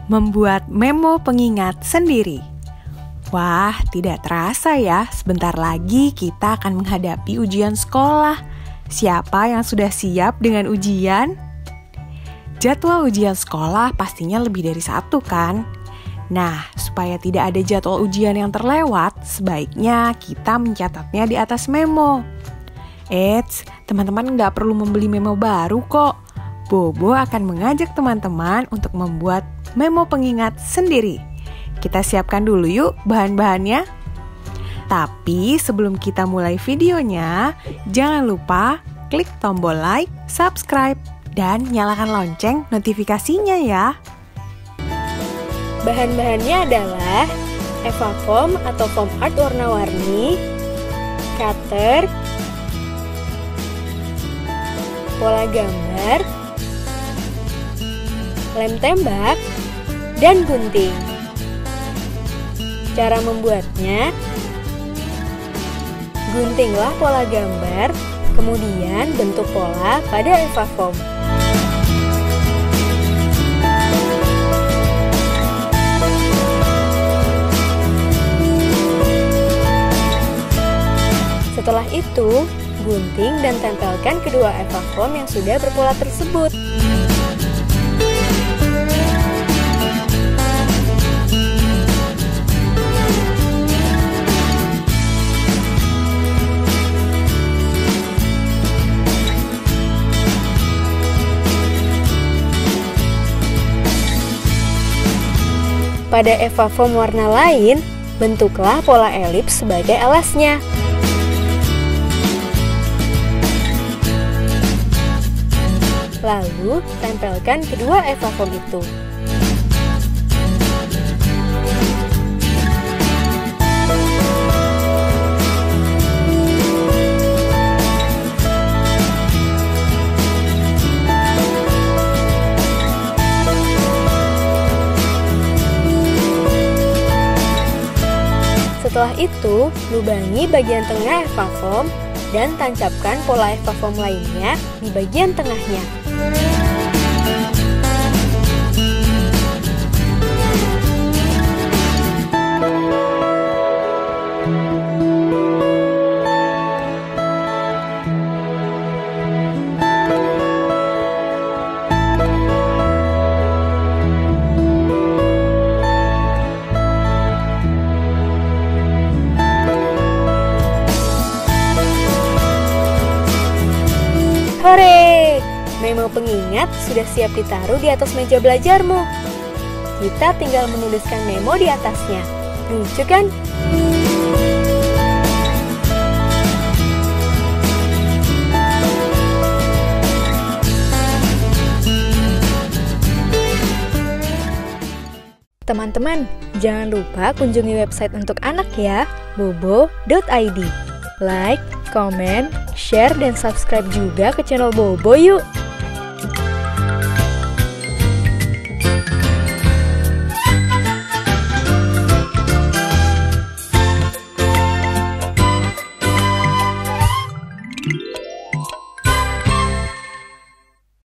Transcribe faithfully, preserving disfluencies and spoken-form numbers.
Membuat memo pengingat sendiri. Wah, tidak terasa ya, sebentar lagi kita akan menghadapi ujian sekolah. Siapa yang sudah siap dengan ujian? Jadwal ujian sekolah pastinya lebih dari satu kan? Nah, supaya tidak ada jadwal ujian yang terlewat, sebaiknya kita mencatatnya di atas memo. Eits, teman-teman nggak perlu membeli memo baru kok. Bobo akan mengajak teman-teman untuk membuat memo pengingat sendiri. Kita siapkan dulu yuk bahan-bahannya. Tapi sebelum kita mulai videonya, jangan lupa klik tombol like, subscribe, dan nyalakan lonceng notifikasinya ya. Bahan-bahannya adalah Eva Foam atau foam art warna-warni, cutter, pola gambar, lem tembak, dan gunting. Cara membuatnya, guntinglah pola gambar, kemudian bentuk pola pada Eva Foam. Setelah itu, gunting dan tempelkan kedua Eva Foam yang sudah berpola tersebut. Pada Eva Foam warna lain, bentuklah pola elips sebagai alasnya. Lalu, tempelkan kedua Eva Foam itu. Setelah itu, lubangi bagian tengah Eva Foam dan tancapkan pola Eva Foam lainnya di bagian tengahnya. Hore! Memo pengingat sudah siap ditaruh di atas meja belajarmu. Kita tinggal menuliskan memo di atasnya. Lucu kan? Teman-teman, jangan lupa kunjungi website untuk anak ya, bobo dot i d. Like, komen, share, dan subscribe juga ke channel Bobo yuk!